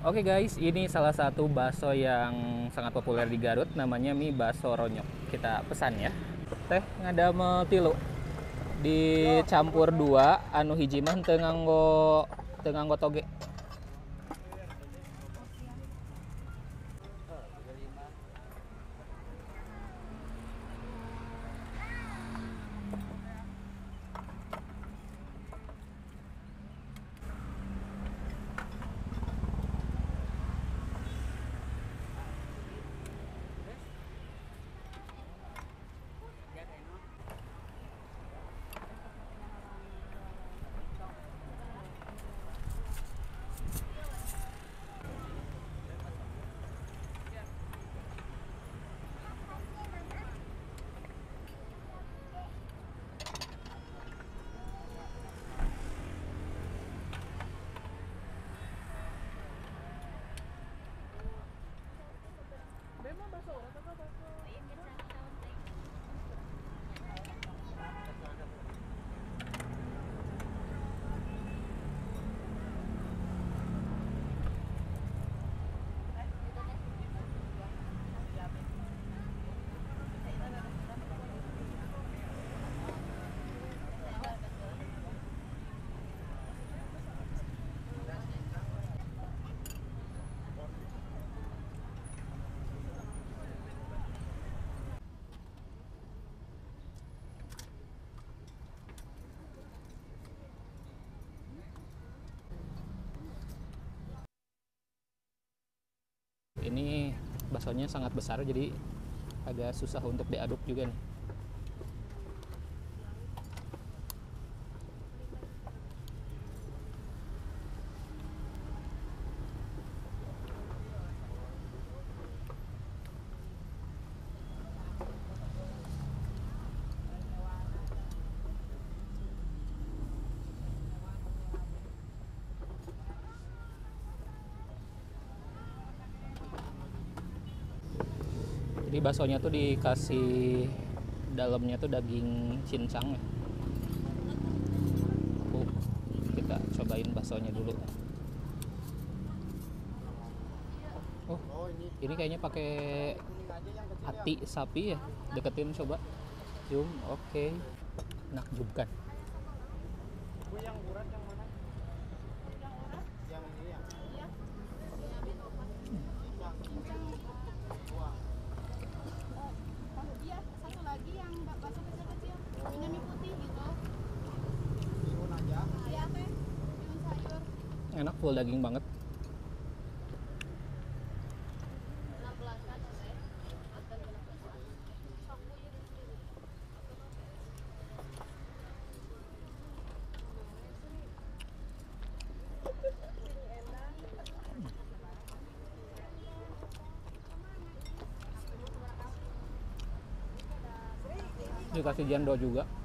Oke guys, ini salah satu bakso yang sangat populer di Garut, namanya mie bakso ronyok. Kita pesan ya. Teh ngadamel tilu. Dicampur dua, anu hiji mah teu nganggo toge. Ini baksonya sangat besar jadi agak susah untuk diaduk juga nih. Jadi baksonya tuh dikasih dalamnya tuh daging cincang ya. Kita cobain baksonya dulu. Oh, ini kayaknya pakai hati sapi ya. Deketin coba. Cium, oke. Nakjubkan. Yang urat yang mana? Yang ini ya? Iya. Iya, satu lagi yang bakso kecil-kecil. Ini mie putih gitu. Bihun aja. Iya, teh. Bihun sayur. Enak, full daging banget. Dikasih jando juga.